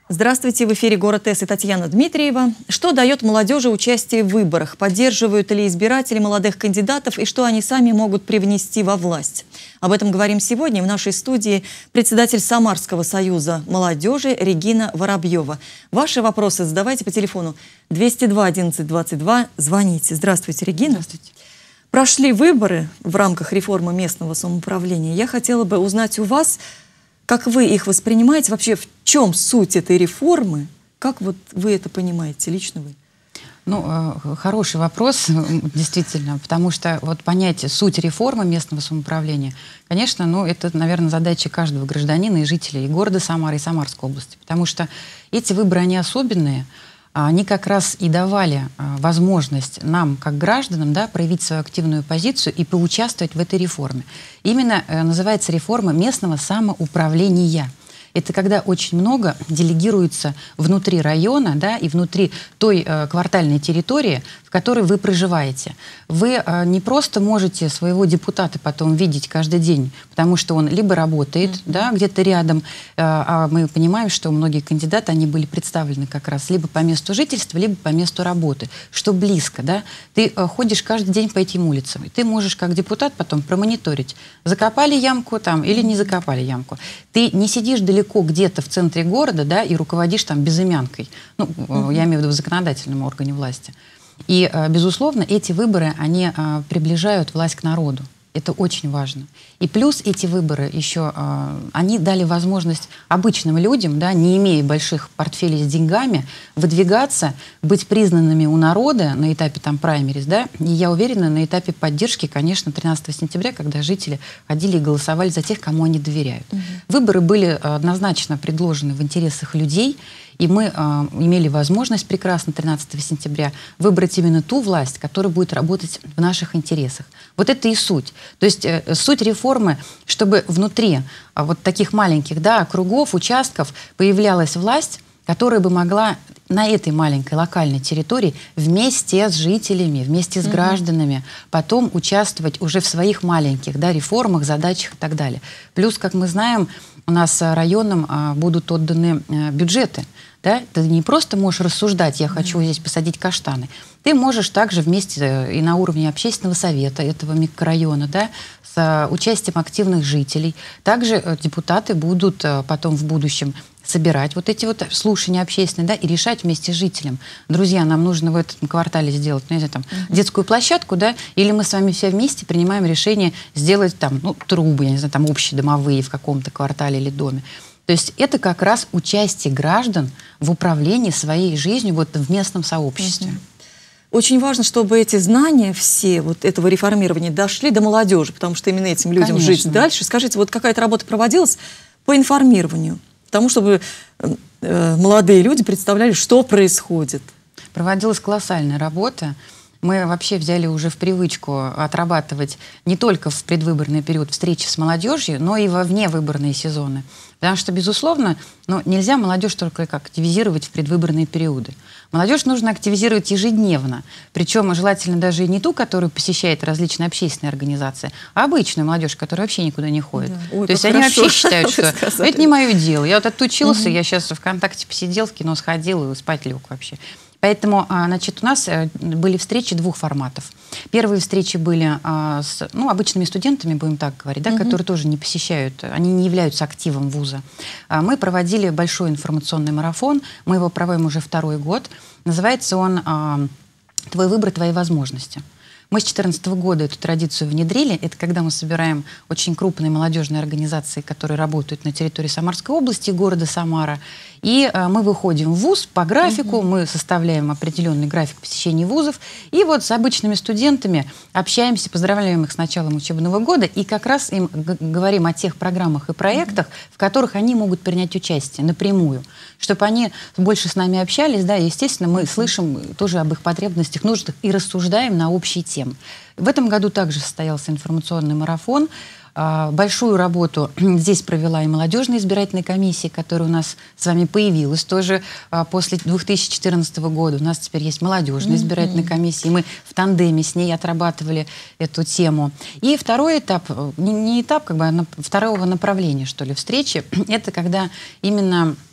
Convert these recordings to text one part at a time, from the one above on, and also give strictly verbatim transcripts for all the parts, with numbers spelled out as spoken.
Здравствуйте, в эфире «Город С» и Татьяна Дмитриева. Что дает молодежи участие в выборах? Поддерживают ли избиратели молодых кандидатов и что они сами могут привнести во власть? Об этом говорим сегодня. В нашей студии председатель Самарского союза молодежи Регина Воробьева. Ваши вопросы задавайте по телефону двести два одиннадцать двадцать два. Звоните. Здравствуйте, Регина. Здравствуйте. Прошли выборы в рамках реформы местного самоуправления. Я хотела бы узнать у вас, как вы их воспринимаете, вообще в чем суть этой реформы? Как вот вы это понимаете, лично вы? Ну, хороший вопрос, действительно, потому что вот понять суть реформы местного самоуправления, конечно, ну, это, наверное, задача каждого гражданина и жителей и города Самары, и Самарской области, потому что эти выборы, они особенные, они как раз и давали возможность нам, как гражданам, да, проявить свою активную позицию и поучаствовать в этой реформе. Именно называется реформа местного самоуправления. Это когда очень много делегируется внутри района, да, и внутри той э, квартальной территории, в которой вы проживаете. Вы э, не просто можете своего депутата потом видеть каждый день, потому что он либо работает, mm-hmm. да, где-то рядом, э, а мы понимаем, что многие кандидаты, они были представлены как раз либо по месту жительства, либо по месту работы, что близко. Да? Ты э, ходишь каждый день по этим улицам, и ты можешь как депутат потом промониторить, закопали ямку там или не закопали ямку. Ты не сидишь далеко где-то в центре города, да, и руководишь там безымянкой. Ну, mm-hmm. я имею в виду в законодательном органе власти. И, безусловно, эти выборы, они а, приближают власть к народу. Это очень важно. И плюс эти выборы еще, а, они дали возможность обычным людям, да, не имея больших портфелей с деньгами, выдвигаться, быть признанными у народа на этапе там праймерис, да, и я уверена, на этапе поддержки, конечно, тринадцатого сентября, когда жители ходили и голосовали за тех, кому они доверяют. Угу. Выборы были однозначно предложены в интересах людей, и мы э, имели возможность прекрасно тринадцатого сентября выбрать именно ту власть, которая будет работать в наших интересах. Вот это и суть. То есть э, суть реформы, чтобы внутри э, вот таких маленьких, да, округов, участков появлялась власть, которая бы могла на этой маленькой локальной территории вместе с жителями, вместе с mm-hmm. гражданами потом участвовать уже в своих маленьких, да, реформах, задачах и так далее. Плюс, как мы знаем, у нас районам а, будут отданы а, бюджеты. Да? Ты не просто можешь рассуждать, я хочу mm-hmm. здесь посадить каштаны. Ты можешь также вместе и на уровне общественного совета этого микрорайона, да, с а, участием активных жителей. Также а, депутаты будут а, потом в будущем собирать вот эти вот слушания общественные, да, и решать вместе с жителем. Друзья, нам нужно в этом квартале сделать, ну, не знаю, там, uh-huh. детскую площадку, да, или мы с вами все вместе принимаем решение сделать там, ну, трубы, я не знаю, там, общедомовые в каком-то квартале или доме. То есть это как раз участие граждан в управлении своей жизнью вот в местном сообществе. Uh-huh. Очень важно, чтобы эти знания все вот этого реформирования дошли до молодежи, потому что именно этим людям Конечно. Жить дальше. Скажите, вот какая-то работа проводилась по информированию? Потому чтобы э, молодые люди представляли, что происходит. Проводилась колоссальная работа. Мы вообще взяли уже в привычку отрабатывать не только в предвыборный период встречи с молодежью, но и во вневыборные сезоны. Потому что, безусловно, ну, нельзя молодежь только как активизировать в предвыборные периоды. Молодежь нужно активизировать ежедневно. Причем желательно даже не ту, которая посещает различные общественные организации, а обычную молодежь, которая вообще никуда не ходит. Да. Ой, То есть они хорошо. Вообще считают, что это не мое дело. Я вот отучился, угу. я сейчас ВКонтакте посидел, в кино сходил и спать лег вообще. Поэтому, значит, у нас были встречи двух форматов. Первые встречи были с, ну, обычными студентами, будем так говорить, да, mm-hmm. которые тоже не посещают, они не являются активом вуза. Мы проводили большой информационный марафон, мы его проводим уже второй год. Называется он «Твой выбор, твои возможности». Мы с две тысячи четырнадцатого года эту традицию внедрили. Это когда мы собираем очень крупные молодежные организации, которые работают на территории Самарской области и города Самара. И э, мы выходим в вуз по графику, mm-hmm. мы составляем определенный график посещения вузов. И вот с обычными студентами общаемся, поздравляем их с началом учебного года. И как раз им говорим о тех программах и проектах, mm-hmm. в которых они могут принять участие напрямую. Чтобы они больше с нами общались, да, и, естественно, мы mm-hmm. слышим тоже об их потребностях, нуждах и рассуждаем на общие темы. В этом году также состоялся информационный марафон. Большую работу здесь провела и молодежная избирательная комиссия, которая у нас с вами появилась тоже после две тысячи четырнадцатого года. У нас теперь есть молодежная избирательная комиссия, и мы в тандеме с ней отрабатывали эту тему. И второй этап, не, не этап, как бы, а второго направления, что ли, встречи, это когда именно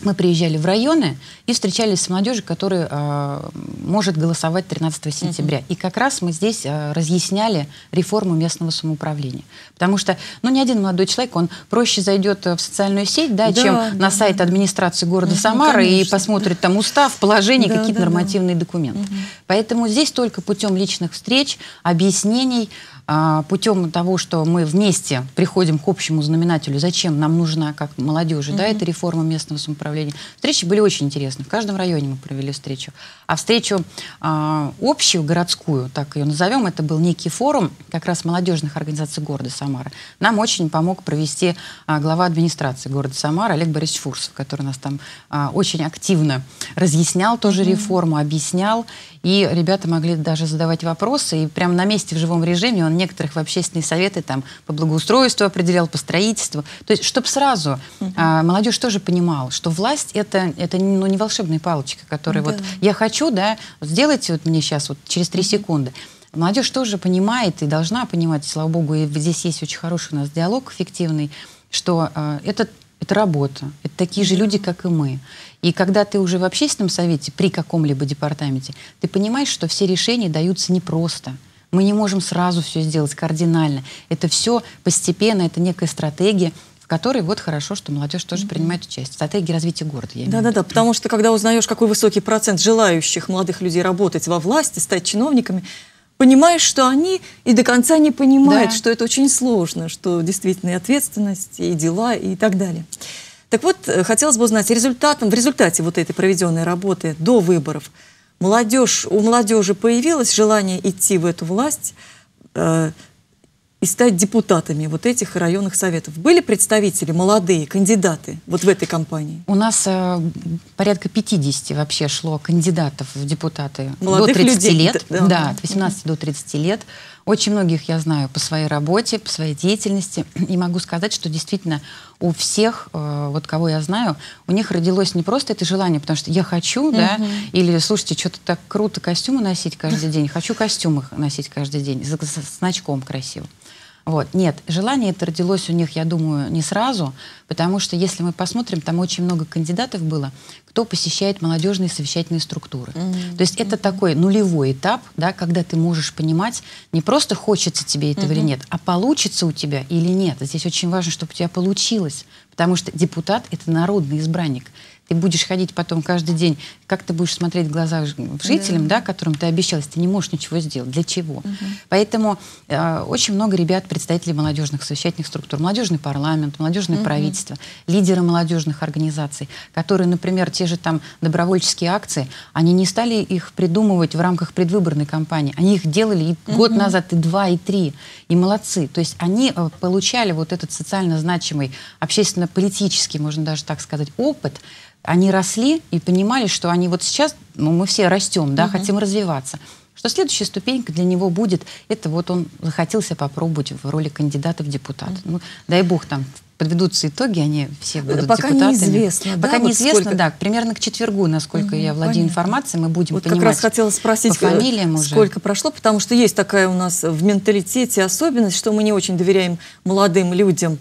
мы приезжали в районы и встречались с молодежью, которая э, может голосовать тринадцатого сентября. Uh-huh. И как раз мы здесь э, разъясняли реформу местного самоуправления. Потому что, ну, ни один молодой человек, он проще зайдет в социальную сеть, да, да, чем да, на сайт да. администрации города uh-huh, Самары конечно. И посмотрит там устав, положение, да, какие-то да, нормативные да. документы. Uh-huh. Поэтому здесь только путем личных встреч, объяснений, путем того, что мы вместе приходим к общему знаменателю, зачем нам нужна, как молодежи, mm-hmm. да, эта реформа местного самоуправления. Встречи были очень интересны. В каждом районе мы провели встречу. А встречу а, общую, городскую, так ее назовем, это был некий форум как раз молодежных организаций города Самара. Нам очень помог провести а, глава администрации города Самара Олег Борисович Фурсов, который нас там а, очень активно разъяснял тоже mm-hmm. реформу, объяснял. И ребята могли даже задавать вопросы, и прямо на месте в живом режиме он некоторых в общественные советы там, по благоустройству определял, по строительству. То есть, чтобы сразу uh-huh. а, молодежь тоже понимала, что власть это, это ну, не волшебная палочка, которая uh-huh. вот я хочу, да, сделайте вот мне сейчас вот через три uh-huh. секунды. Молодежь тоже понимает и должна понимать, слава богу, и здесь есть очень хороший у нас диалог эффективный, что а, это, это работа, это такие uh-huh. же люди, как и мы. И когда ты уже в общественном совете при каком-либо департаменте, ты понимаешь, что все решения даются непросто. Мы не можем сразу все сделать кардинально. Это все постепенно, это некая стратегия, в которой вот хорошо, что молодежь тоже mm-hmm. принимает участие. Стратегия развития города. Да-да-да, потому что когда узнаешь, какой высокий процент желающих молодых людей работать во власти, стать чиновниками, понимаешь, что они и до конца не понимают, да. что это очень сложно, что действительно и ответственность, и дела, и так далее. Так вот, хотелось бы узнать, результатом, в результате вот этой проведенной работы до выборов молодежь, у молодежи появилось желание идти в эту власть э, и стать депутатами вот этих районных советов. Были представители, молодые кандидаты вот в этой кампании? У нас э, порядка пятидесяти вообще шло кандидатов в депутаты молодых до тридцати людей. лет. Да, да, от восемнадцати до тридцати лет. Очень многих я знаю по своей работе, по своей деятельности. И могу сказать, что действительно у всех, э, вот кого я знаю, у них родилось не просто это желание, потому что я хочу, uh-huh. да, или, слушайте, что-то так круто костюмы носить каждый день, хочу костюмы носить каждый день, с, с значком красивым. Вот. Нет, желание это родилось у них, я думаю, не сразу, потому что, если мы посмотрим, там очень много кандидатов было, кто посещает молодежные совещательные структуры. Mm-hmm. То есть это mm-hmm. такой нулевой этап, да, когда ты можешь понимать, не просто хочется тебе этого mm-hmm. или нет, а получится у тебя или нет. Здесь очень важно, чтобы у тебя получилось, потому что депутат — это народный избранник. Ты будешь ходить потом каждый день, как ты будешь смотреть в глаза жителям, да. Да, которым ты обещал, если ты не можешь ничего сделать. Для чего? Угу. Поэтому э, очень много ребят, представителей молодежных совещательных структур, молодежный парламент, молодежное угу. правительство, лидеры молодежных организаций, которые, например, те же там добровольческие акции, они не стали их придумывать в рамках предвыборной кампании. Они их делали и угу. год назад, и два, и три. И молодцы. То есть они э, получали вот этот социально значимый, общественно-политический, можно даже так сказать, опыт. Они росли и понимали, что они вот сейчас, ну, мы все растем, да, uh-huh. хотим развиваться. Что следующая ступенька для него будет, это вот он захотел себя попробовать в роли кандидата в депутат. Uh-huh. Ну, дай бог, там подведутся итоги, они все будут Пока депутатами. Неизвестно, Пока да, неизвестно, вот да. Примерно к четвергу, насколько uh-huh, я владею понятно. Информацией, мы будем вот понимать. Как раз хотела спросить, по фамилиям сколько уже. прошло, потому что есть такая у нас в менталитете особенность, что мы не очень доверяем молодым людям,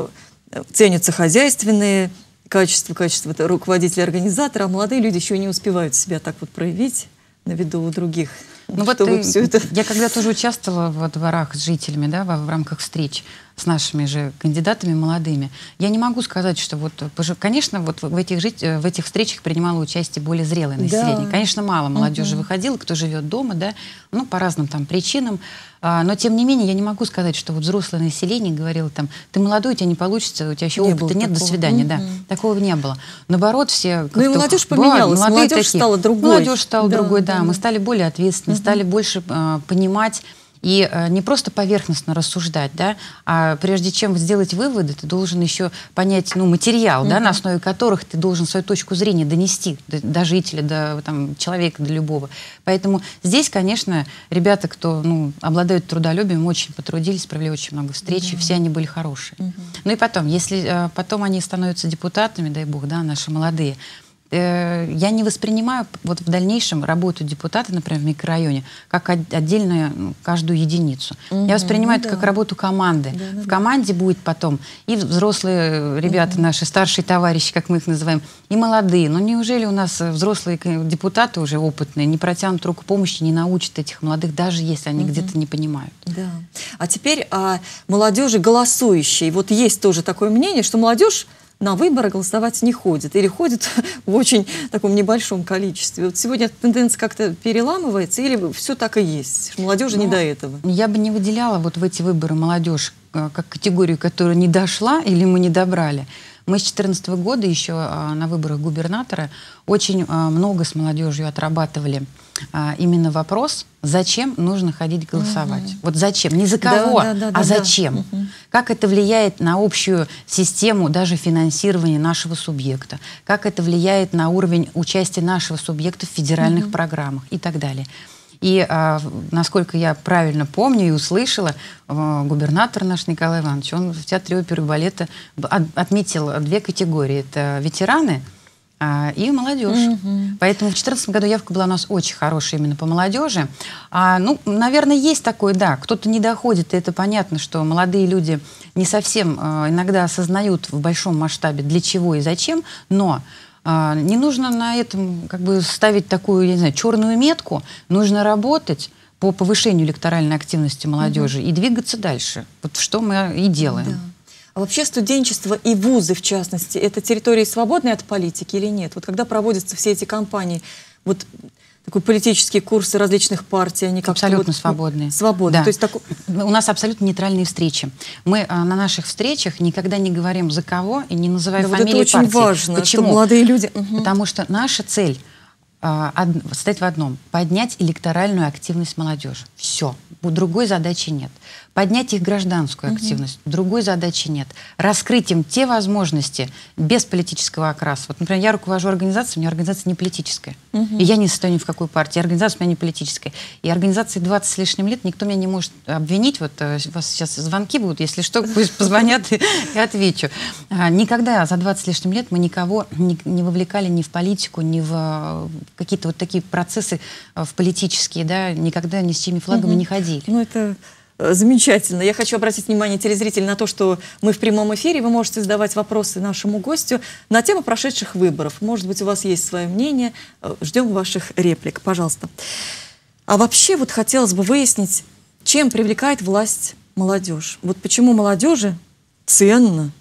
ценятся хозяйственные качество, качество руководителя, организатора, а молодые люди еще не успевают себя так вот проявить на виду у других. Ну вот и, все это... Я когда тоже участвовала во дворах с жителями, да, в, в рамках встреч с нашими же кандидатами молодыми, я не могу сказать, что вот, конечно, вот в этих, жить, в этих встречах принимало участие более зрелое население. Да. Конечно, мало молодежи угу. выходило, кто живет дома, да, ну, по разным там причинам. А, но, тем не менее, я не могу сказать, что вот взрослое население говорило там, ты молодой, у тебя не получится, у тебя еще не опыта нет, такого. До свидания. Mm-hmm. Да. Такого не было. Наоборот, все... Ну и молодежь поменялась, ба, молодежь такие, стала другой. Молодежь стала да, другой, да. да. Мы стали более ответственны, mm-hmm. стали больше э, понимать и э, не просто поверхностно рассуждать, да, а прежде чем сделать выводы, ты должен еще понять, ну, материал, mm-hmm. да, на основе которых ты должен свою точку зрения донести до, до жителя, до там, человека, до любого. Поэтому здесь, конечно, ребята, кто, ну, обладают трудолюбием, очень потрудились, провели очень много встреч, mm-hmm. и все они были хорошие. Mm-hmm. Ну и потом, если э, потом они становятся депутатами, дай бог, да, наши молодые, э, я не воспринимаю вот в дальнейшем работу депутата, например, в микрорайоне, как от, отдельную, ну, каждую единицу. Угу, я воспринимаю ну, это да. как работу команды. Да, да, в команде да. будет потом и взрослые ребята угу. наши, старшие товарищи, как мы их называем, и молодые. Но неужели у нас взрослые депутаты уже опытные не протянут руку помощи, не научат этих молодых, даже если они угу. где-то не понимают? Да. А теперь о молодежи голосующей. Вот есть тоже такое мнение, что молодежь на выборы голосовать не ходит или ходит в очень таком небольшом количестве. Вот сегодня эта тенденция как-то переламывается или все так и есть? Молодежи ну, не до этого? Я бы не выделяла вот в эти выборы молодежь как категорию, которая не дошла или мы не добрали. Мы с две тысячи четырнадцатого года еще на выборах губернатора очень много с молодежью отрабатывали именно вопрос, зачем нужно ходить голосовать. Угу. Вот зачем? Не за кого, да, да, да, а да, зачем? Да. Угу. Как это влияет на общую систему даже финансирования нашего субъекта? Как это влияет на уровень участия нашего субъекта в федеральных угу. программах и так далее. И, а, насколько я правильно помню и услышала, а, губернатор наш Николай Иванович, он в Театре оперы и балета от, отметил две категории. Это ветераны а, и молодежь. Mm-hmm. Поэтому в две тысячи четырнадцатом году явка была у нас очень хорошая именно по молодежи. А, ну, наверное, есть такое, да, кто-то не доходит, и это понятно, что молодые люди не совсем а, иногда осознают в большом масштабе, для чего и зачем, но А, не нужно на этом как бы ставить такую, я не знаю, черную метку. Нужно работать по повышению электоральной активности молодежи угу. и двигаться дальше. Вот что мы и делаем. Да. А вообще студенчество и вузы, в частности, это территории свободные от политики или нет? Вот когда проводятся все эти кампании, вот такой политические курсы различных партий, они как-то абсолютно вот, свободные. Свободные. Да. То есть так... У нас абсолютно нейтральные встречи. Мы а, на наших встречах никогда не говорим за кого и не называем да, фамилии вот это партии. очень важно, Почему? Что молодые люди... Угу. Потому что наша цель а, од... состоит в одном. Поднять электоральную активность молодежи. Все. Другой задачи нет. Поднять их гражданскую активность. Угу. Другой задачи нет. Раскрыть им те возможности без политического окраса. Вот, например, я руковожу организацией, у меня организация не политическая. Угу. И я не состою ни в какой партии. Организация у меня не политическая. И организации двадцать с лишним лет никто меня не может обвинить. Вот у вас сейчас звонки будут, если что, пусть позвонят и отвечу. Никогда за двадцать с лишним лет мы никого не вовлекали ни в политику, ни в какие-то вот такие процессы в политические, да, никогда ни с чьими флагами не ходили. Ну, это... Замечательно. Я хочу обратить внимание телезрителей на то, что мы в прямом эфире. Вы можете задавать вопросы нашему гостю на тему прошедших выборов. Может быть, у вас есть свое мнение. Ждем ваших реплик. Пожалуйста. А вообще вот хотелось бы выяснить, чем привлекает власть молодежь. Вот почему молодежи ценно,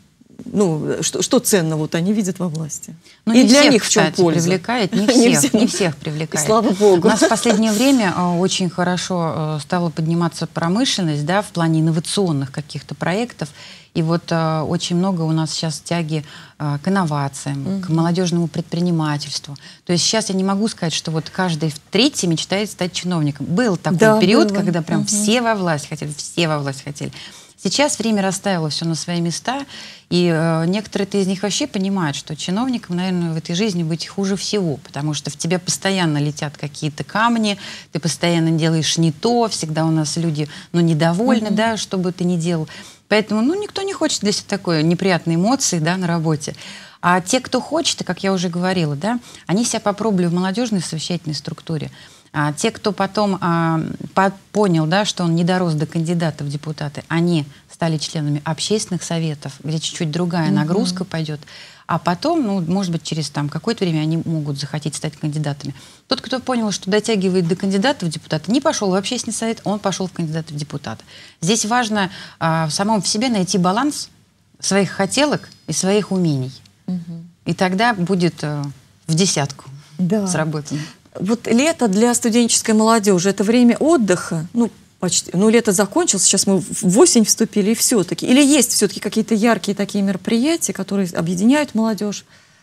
ну, что, что ценно вот они видят во власти? Ну, и для всех, них в чем кстати, польза? Привлекает, не всех, не всех привлекает. Слава Богу. У нас в последнее время очень хорошо стала подниматься промышленность, да, в плане инновационных каких-то проектов. И вот э, очень много у нас сейчас тяги э, к инновациям, mm-hmm. к молодежному предпринимательству. То есть сейчас я не могу сказать, что вот каждый третий мечтает стать чиновником. Был такой да, период, было. когда прям mm-hmm. все во власть хотели, все во власть хотели. Сейчас время расставило все на свои места, и э, некоторые из них вообще понимают, что чиновникам, наверное, в этой жизни быть хуже всего, потому что в тебя постоянно летят какие-то камни, ты постоянно делаешь не то, всегда у нас люди, ну, недовольны, mm-hmm. да, что бы ты ни делал. Поэтому, ну, никто не хочет для себя такой неприятной эмоции, да, на работе. А те, кто хочет, и, как я уже говорила, да, они себя попробовали в молодежной совещательной структуре. А те, кто потом а, по понял, да, что он не дорос до кандидата в депутаты, они стали членами общественных советов, где чуть-чуть другая mm-hmm. нагрузка пойдет. А потом, ну, может быть, через там какое-то время они могут захотеть стать кандидатами. Тот, кто понял, что дотягивает до кандидата в депутаты, не пошел в общественный совет, он пошел в кандидата в депутаты. Здесь важно а, в самом в себе найти баланс своих хотелок и своих умений. Mm-hmm. И тогда будет а, в десятку да. сработано. Вот лето для студенческой молодежи – это время отдыха, ну, почти, ну, лето закончилось, сейчас мы в осень вступили, и все-таки. Или есть все-таки какие-то яркие такие мероприятия, которые объединяют молодежь,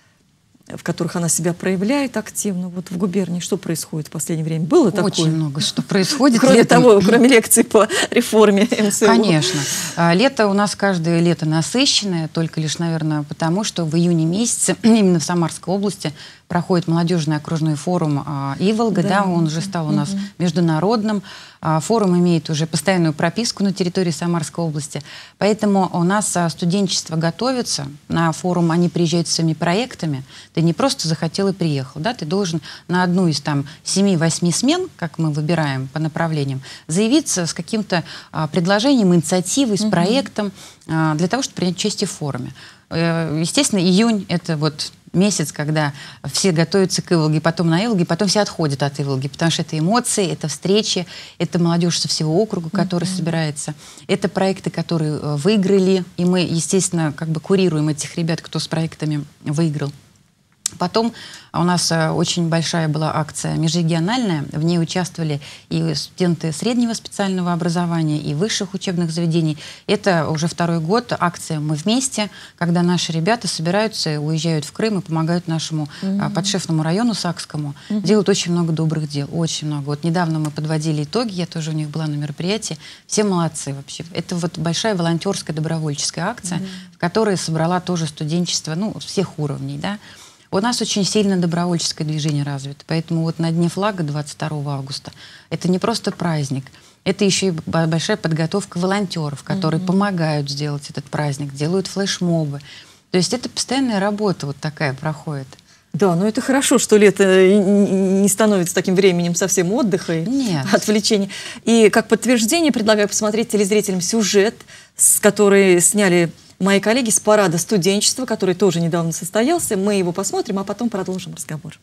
в которых она себя проявляет активно. Вот в губернии что происходит в последнее время? Было такое? Очень много что происходит. Кроме того, кроме лекций по реформе эм эс у. Конечно. Лето у нас каждое лето насыщенное, только лишь, наверное, потому, что в июне месяце именно в Самарской области проходит молодежный окружной форум Иволга, да, да, он уже стал у нас угу. международным. Форум имеет уже постоянную прописку на территории Самарской области. Поэтому у нас студенчество готовится. На форум они приезжают с своими проектами. Ты не просто захотел и приехал, да, ты должен на одну из там семи-восьми смен, как мы выбираем по направлениям, заявиться с каким-то а, предложением, инициативой, с угу. проектом а, для того, чтобы принять участие в форуме. Э, естественно, июнь — это вот месяц, когда все готовятся к Иволге, потом на Иволге, потом все отходят от Иволги, потому что это эмоции, это встречи, это молодежь со всего округа, которая mm-hmm. собирается, это проекты, которые выиграли, и мы, естественно, как бы курируем этих ребят, кто с проектами выиграл. Потом у нас очень большая была акция межрегиональная, в ней участвовали и студенты среднего специального образования, и высших учебных заведений. Это уже второй год акция «Мы вместе», когда наши ребята собираются, уезжают в Крым и помогают нашему mm-hmm. подшефному району Сакскому, mm-hmm. делают очень много добрых дел, очень много. Вот недавно мы подводили итоги, я тоже у них была на мероприятии, все молодцы вообще. Это вот большая волонтерская добровольческая акция, mm-hmm. в которой собрала тоже студенчество, ну, всех уровней, да. У нас очень сильно добровольческое движение развито, поэтому вот на Дне флага двадцать второго августа это не просто праздник, это еще и большая подготовка волонтеров, которые mm-hmm. помогают сделать этот праздник, делают флешмобы. То есть это постоянная работа вот такая проходит. Да, но это хорошо, что лето не становится таким временем совсем отдыха и отвлечения. И как подтверждение предлагаю посмотреть телезрителям сюжет, с который сняли мои коллеги с парада студенчества, который тоже недавно состоялся. Мы его посмотрим, а потом продолжим разговор.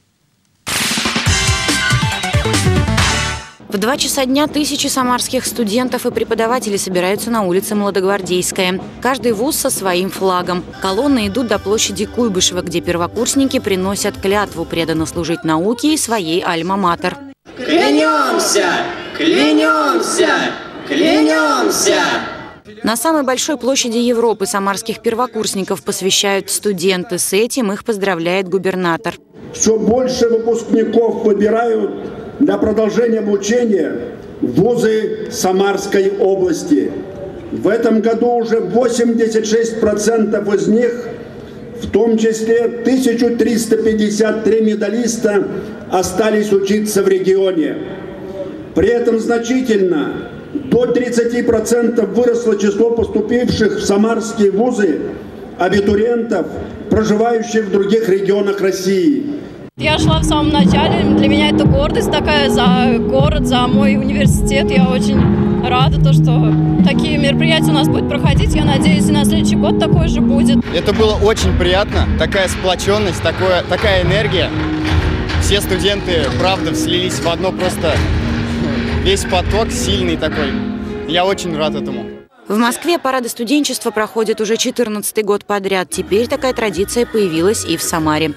В два часа дня тысячи самарских студентов и преподавателей собираются на улице Молодогвардейская. Каждый вуз со своим флагом. Колонны идут до площади Куйбышева, где первокурсники приносят клятву преданно служить науке и своей альма-матер. Клянемся! Клянемся! Клянемся! На самой большой площади Европы самарских первокурсников посвящают студенты. С этим их поздравляет губернатор. Все больше выпускников выбирают для продолжения обучения вузы Самарской области. В этом году уже восемьдесят шесть процентов из них, в том числе тысяча триста пятьдесят три медалиста, остались учиться в регионе. При этом значительно, до тридцати процентов выросло число поступивших в самарские вузы абитуриентов, проживающих в других регионах России. Я шла в самом начале, для меня это гордость такая за город, за мой университет. Я очень рада, то, что такие мероприятия у нас будут проходить. Я надеюсь, и на следующий год такой же будет. Это было очень приятно, такая сплоченность, такое, такая энергия. Все студенты, правда, слились в одно, просто весь поток сильный такой. Я очень рад этому. В Москве парады студенчества проходят уже четырнадцатый год подряд. Теперь такая традиция появилась и в Самаре.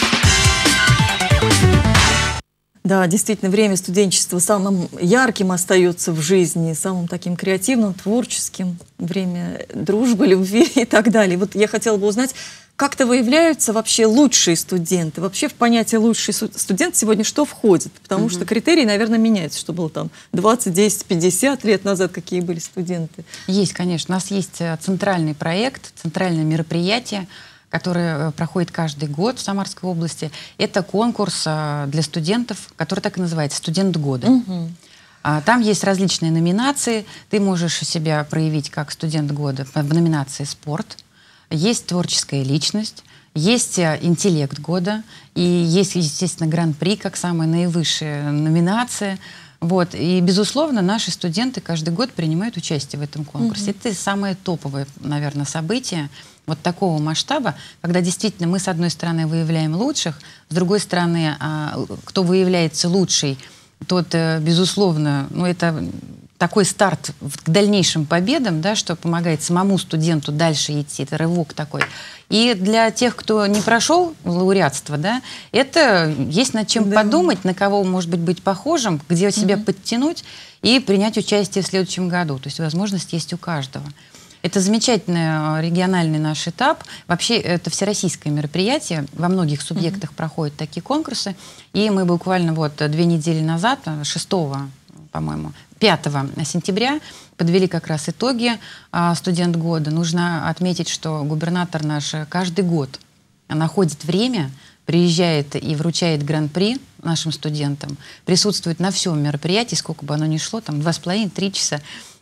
Да, действительно, время студенчества самым ярким остается в жизни, самым таким креативным, творческим. Время дружбы, любви и так далее. Вот я хотела бы узнать, как-то выявляются вообще лучшие студенты? Вообще в понятие «лучший студент» сегодня что входит? Потому угу. что критерии, наверное, меняются. Что было там двадцать, десять, пятьдесят лет назад, какие были студенты? Есть, конечно. У нас есть центральный проект, центральное мероприятие, который проходит каждый год в Самарской области. Это конкурс для студентов, который так и называется «Студент года». Угу. Там есть различные номинации. Ты можешь себя проявить как студент года в номинации «Спорт». Есть творческая личность, есть интеллект года, и есть, естественно, гран-при как самая наивысшая номинация. Вот. И, безусловно, наши студенты каждый год принимают участие в этом конкурсе. Mm-hmm. Это самое топовое, наверное, событие вот такого масштаба, когда действительно мы, с одной стороны, выявляем лучших, с другой стороны, кто выявляется лучший, тот, безусловно, ну, это такой старт к дальнейшим победам, да, что помогает самому студенту дальше идти, это рывок такой. И для тех, кто не прошел лауреатство, да, это есть над чем да. подумать, на кого, может быть, быть похожим, где себя угу. подтянуть и принять участие в следующем году. То есть возможность есть у каждого. Это замечательный региональный наш этап. Вообще, это всероссийское мероприятие. Во многих субъектах mm-hmm. проходят такие конкурсы. И мы буквально вот две недели назад, шестого, по-моему, пятого сентября, подвели как раз итоги а, «Студент года». Нужно отметить, что губернатор наш каждый год находит время, приезжает и вручает гран-при нашим студентам, присутствует на всем мероприятии, сколько бы оно ни шло, там два с половиной — три часа.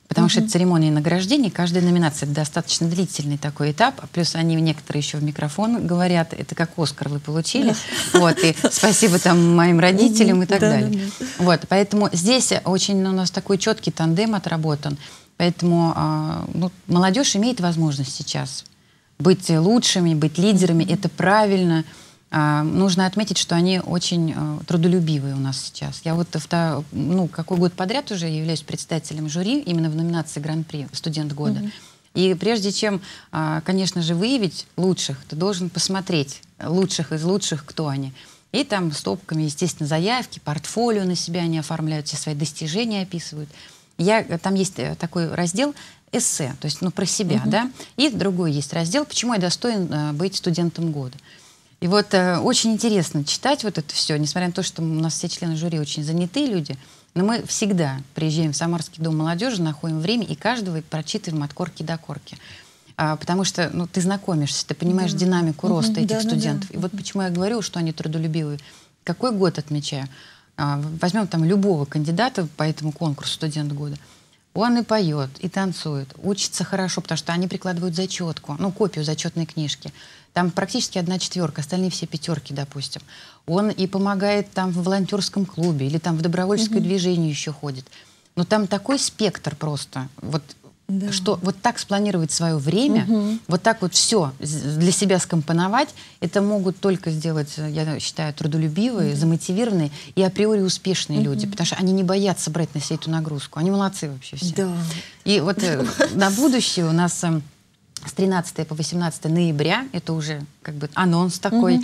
Потому Мгм. что это церемония награждения, каждая номинация — это достаточно длительный такой этап. Плюс они некоторые еще в микрофон говорят, это как Оскар вы получили. Вот, и спасибо там моим родителям и так Да, далее. Вот, поэтому здесь очень у нас такой четкий тандем отработан. Поэтому а, ну, молодежь имеет возможность сейчас быть лучшими, быть лидерами. Это правильно. А, нужно отметить, что они очень а, трудолюбивые у нас сейчас. Я вот втор- ну, какой год подряд уже являюсь председателем жюри именно в номинации Гран-при «Студент года». Мгм. И прежде чем, а, конечно же, выявить лучших, ты должен посмотреть лучших из лучших, кто они. И там стопками, естественно, заявки, портфолио на себя они оформляют, все свои достижения описывают. Я, там есть такой раздел эссе, то есть ну, про себя, Мгм. да, и другой есть раздел «Почему я достоин а, быть студентом года». И вот э, очень интересно читать вот это все, несмотря на то, что у нас все члены жюри очень занятые люди, но мы всегда приезжаем в Самарский дом молодежи, находим время и каждого прочитываем от корки до корки. А, потому что ну, ты знакомишься, ты понимаешь Да. динамику роста Мгм. этих Да, да, да. студентов. И вот почему я говорю, что они трудолюбивые. Какой год отмечаю? А, возьмем там любого кандидата по этому конкурсу «Студент года». Он и поет, и танцует, учится хорошо, потому что они прикладывают зачетку, ну, копию зачетной книжки. Там практически одна четверка, остальные все пятерки, допустим. Он и помогает там в волонтерском клубе или там в добровольческое движение еще ходит. Но там такой спектр просто. Вот, Да. что вот так спланировать свое время, Мгм. вот так вот все для себя скомпоновать, это могут только сделать, я считаю, трудолюбивые, замотивированные и априори успешные люди, потому что они не боятся брать на себя эту нагрузку. Они молодцы вообще все. Да. И вот э, на будущее у нас э, с тринадцатого по восемнадцатое ноября, это уже как бы анонс такой,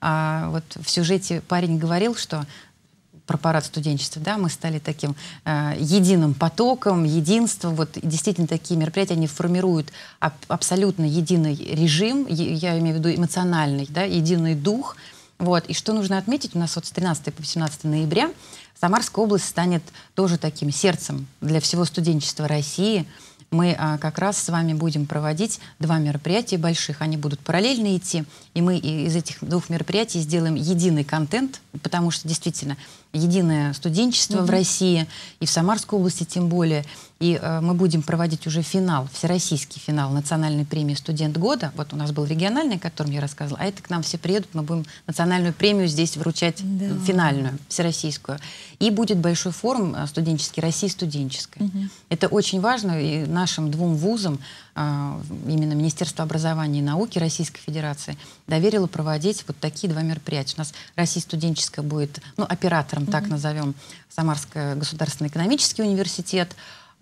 а, вот в сюжете парень говорил, что про парад студенчества, да, мы стали таким э, единым потоком, единством. Вот и действительно такие мероприятия, они формируют аб- абсолютно единый режим, е- я имею в виду эмоциональный, да, единый дух. Вот. И что нужно отметить, у нас вот с тринадцатого по восемнадцатое ноября Самарская область станет тоже таким сердцем для всего студенчества России. Мы а, как раз с вами будем проводить два мероприятия больших. Они будут параллельно идти. И мы и- из этих двух мероприятий сделаем единый контент, потому что действительно единое студенчество в России и в Самарской области тем более. И э, мы будем проводить уже финал, всероссийский финал национальной премии «Студент года». Вот у нас был региональный, о котором я рассказывала, а это к нам все приедут, мы будем национальную премию здесь вручать, Да. э, финальную, всероссийскую. И будет большой форум э, студенческий «Россия студенческая». Это очень важно, и нашим двум вузам, э, именно Министерство образования и науки Российской Федерации, доверило проводить вот такие два мероприятия. У нас «Россия студенческая» будет, ну, оператором, так назовем, Самарский государственный экономический университет,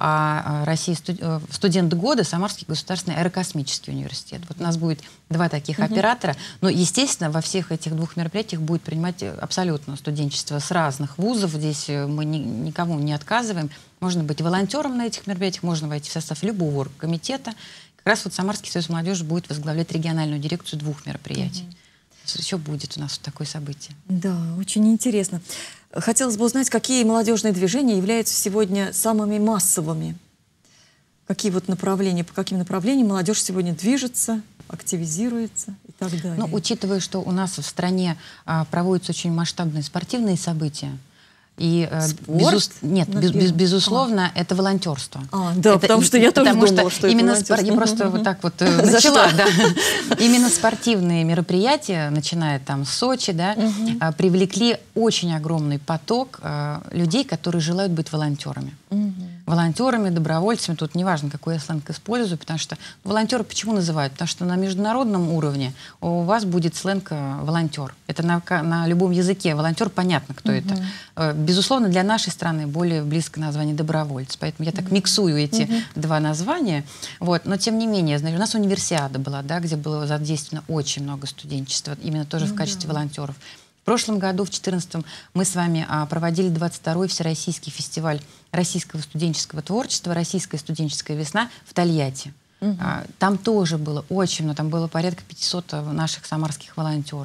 а Россия студ... студент года Самарский государственный аэрокосмический университет. Вот у нас будет два таких оператора. Но, естественно, во всех этих двух мероприятиях будет принимать абсолютно студенчество с разных вузов. Здесь мы ни... никому не отказываем. Можно быть волонтером на этих мероприятиях, можно войти в состав любого оргкомитета. Как раз вот Самарский союз молодежи будет возглавлять региональную дирекцию двух мероприятий. Еще будет у нас вот такое событие. Да, очень интересно. Хотелось бы узнать, какие молодежные движения являются сегодня самыми массовыми? Какие вот направления, по каким направлениям молодежь сегодня движется, активизируется и так далее? Ну, учитывая, что у нас в стране а, проводятся очень масштабные спортивные события, и, э, Спорт, безус- нет, без- без- например? безусловно, это волонтерство. А, да, Это потому и- что я тоже потому думала, что это именно волонтерство. спор- Я просто Мгм. вот так вот э, За начала, что? да. Именно спортивные мероприятия, начиная там с Сочи, да, а, привлекли очень огромный поток а, людей, которые желают быть волонтерами. Волонтерами, добровольцами, тут неважно, какой я сленг использую, потому что волонтеры почему называют? Потому что на международном уровне у вас будет сленг э, волонтер. Это на, ка- на любом языке. Волонтер, понятно, кто это. Э, Безусловно, для нашей страны более близко название добровольец. Поэтому я так миксую эти два названия. Вот. Но тем не менее, знаешь, у нас универсиада была, да, где было задействовано очень много студенчества, именно тоже в качестве волонтеров. В прошлом году, в две тысячи четырнадцатом, мы с вами а, проводили двадцать второй Всероссийский фестиваль российского студенческого творчества «Российская студенческая весна» в Тольятти. А, там тоже было очень много, там было порядка пятисот наших самарских волонтеров.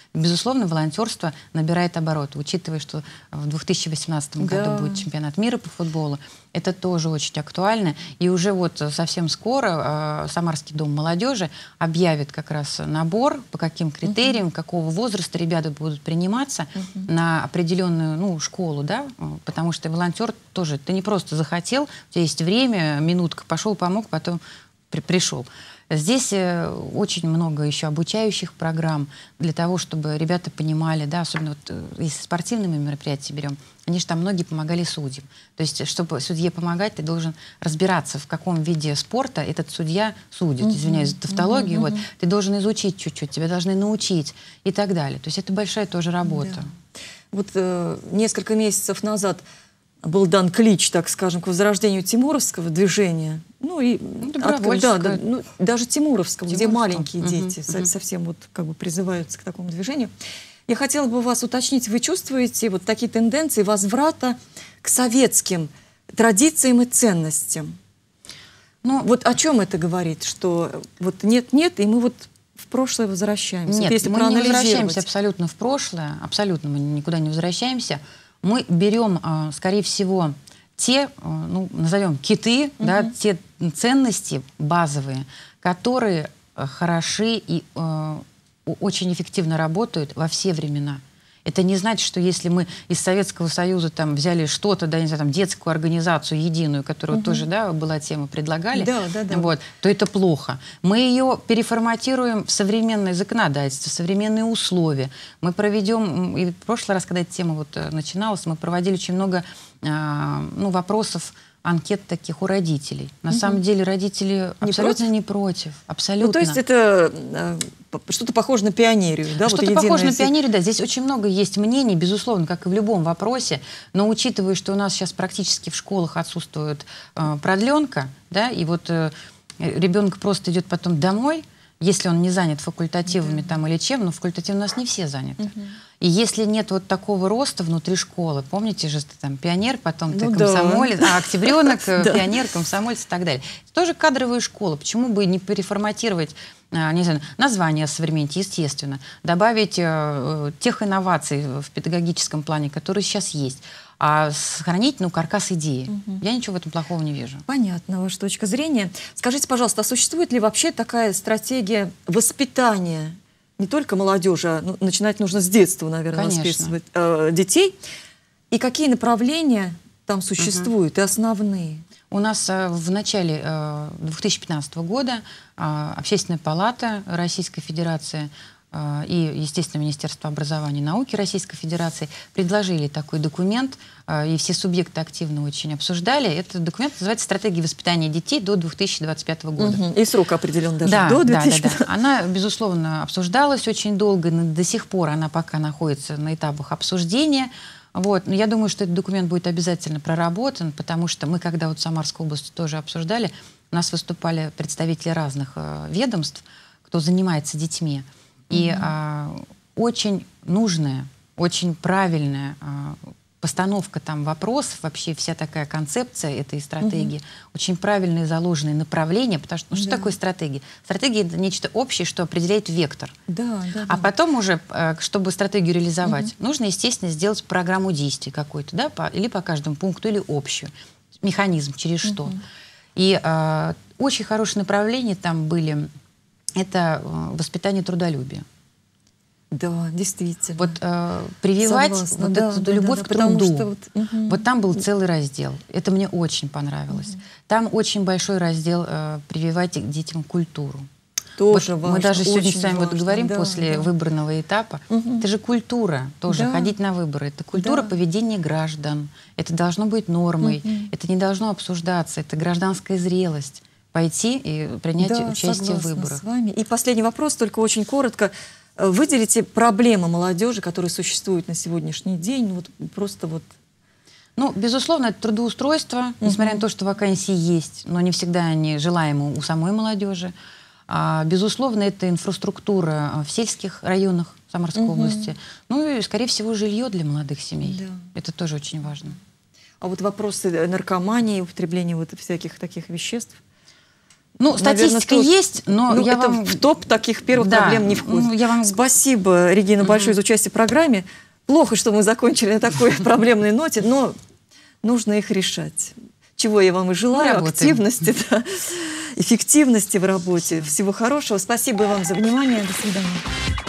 Безусловно, волонтерство набирает обороты, учитывая, что в две тысячи восемнадцатом Да. году будет чемпионат мира по футболу. Это тоже очень актуально. И уже вот совсем скоро э, Самарский дом молодежи объявит как раз набор, по каким критериям, uh-huh. какого возраста ребята будут приниматься uh-huh. на определенную ну, школу, да, потому что волонтер тоже, ты не просто захотел, у тебя есть время, минутка, пошел, помог, потом при- пришел. Здесь очень много еще обучающих программ для того, чтобы ребята понимали, да, особенно вот, если спортивными мероприятия берем, они же там многие помогали судьям. То есть, чтобы судье помогать, ты должен разбираться, в каком виде спорта этот судья судит. Uh-huh. Извиняюсь за тавтологию. Uh-huh. Вот. Ты должен изучить чуть-чуть, тебя должны научить и так далее. То есть это большая тоже работа. Да. Вот э, несколько месяцев назад был дан клич, так скажем, к возрождению тимуровского движения. Ну и от, да, да, ну, даже тимуровского, где маленькие uh-huh, дети uh-huh. совсем вот как бы призываются к такому движению. Я хотела бы вас уточнить, вы чувствуете вот такие тенденции возврата к советским традициям и ценностям? Ну, вот о чем это говорит? Что вот нет-нет, и мы вот в прошлое возвращаемся? Нет, вот если мы не возвращаемся абсолютно в прошлое, абсолютно мы никуда не возвращаемся. Мы берем, скорее всего, те, ну, назовем киты, угу. да, те ценности базовые, которые хороши и э, очень эффективно работают во все времена. Это не значит, что если мы из Советского Союза там взяли что-то, да, не знаю, там, детскую организацию единую, которую угу. тоже, да, была тема, предлагали, да, да, да. Вот, то это плохо. Мы ее переформатируем в современное законодательство, в современные условия. Мы проведем, и в прошлый раз, когда эта тема вот начиналась, мы проводили очень много э, ну, вопросов, анкет таких у родителей. На угу. самом деле родители не абсолютно против? не против. Абсолютно. Ну, то есть это э, что-то похоже на пионерию, да? Что-то вот похоже на си... пионерию, да. Здесь очень много есть мнений, безусловно, как и в любом вопросе. Но учитывая, что у нас сейчас практически в школах отсутствует э, продленка, да, и вот э, ребенок просто идет потом домой, если он не занят факультативами да. там или чем, но факультативы у нас не все заняты. Угу. И если нет вот такого роста внутри школы, помните же, ты там пионер, потом ну, ты комсомолец, да. а октябренок, пионер, комсомолец и так далее. Это тоже кадровая школа. Почему бы не переформатировать, не знаю, название современнить, естественно, добавить э, тех инноваций в педагогическом плане, которые сейчас есть, а сохранить, ну, каркас идеи. Угу. Я ничего в этом плохого не вижу. Понятно, ваша точка зрения. Скажите, пожалуйста, а существует ли вообще такая стратегия воспитания не только молодежи, а ну, начинать нужно с детства, наверное, воспитывать э, детей? И какие направления там существуют угу. и основные? У нас э, в начале э, две тысячи пятнадцатого года э, Общественная палата Российской Федерации и, естественно, Министерство образования и науки Российской Федерации предложили такой документ, и все субъекты активно очень обсуждали. Этот документ называется «Стратегия воспитания детей до две тысячи двадцать пятого года». Угу. И срок определен даже да, до две тысячи пятнадцатого. Да, да, да. Она, безусловно, обсуждалась очень долго, но до сих пор она пока находится на этапах обсуждения. Вот. Но я думаю, что этот документ будет обязательно проработан, потому что мы, когда вот в Самарской области тоже обсуждали, у нас выступали представители разных э, ведомств, кто занимается детьми. И mm-hmm. а, очень нужная, очень правильная а, постановка там вопросов, вообще вся такая концепция этой стратегии, mm-hmm. очень правильные заложенные направления, потому что ну, что да. такое стратегия? Стратегия — это нечто общее, что определяет вектор. Да, да, а да. потом уже, чтобы стратегию реализовать, mm-hmm. нужно, естественно, сделать программу действий какой-то, да, по, или по каждому пункту, или общую. Механизм, через mm-hmm. что. И а, очень хорошие направления там были. Это воспитание трудолюбия. Да, действительно. Вот э, прививать вот да, эту да, любовь да, к труду. Что вот, угу. вот там был целый раздел. Это мне очень понравилось. Угу. Там очень большой раздел э, прививать детям культуру. Тоже вот важно. Мы даже сегодня с вами важно, вот говорим да, после да. выборного этапа. Угу. Это же культура тоже, да. ходить на выборы. Это культура да. поведения граждан. Это должно быть нормой. Угу. Это не должно обсуждаться. Это гражданская зрелость. Пойти и принять да, участие в выборах. С вами. И последний вопрос, только очень коротко. Выделите проблемы молодежи, которые существуют на сегодняшний день, ну, вот просто вот. Ну, безусловно, это трудоустройство, uh-huh. несмотря на то, что вакансии есть, но не всегда они желаемы у самой молодежи. А, безусловно, это инфраструктура в сельских районах Самарской uh-huh. области. Ну и, скорее всего, жилье для молодых семей. Да. Это тоже очень важно. А вот вопросы наркомании, употребления вот всяких таких веществ? Ну, статистика наверное, есть, но ну, я это вам... в топ таких первых Да, проблем не входит. ну, я вам... Спасибо, Регина, угу. большое за участие в программе. Плохо, что мы закончили на такой проблемной ноте, но нужно их решать. Чего я вам и желаю, активности, да, эффективности в работе. Всего хорошего. Спасибо вам за внимание. До свидания.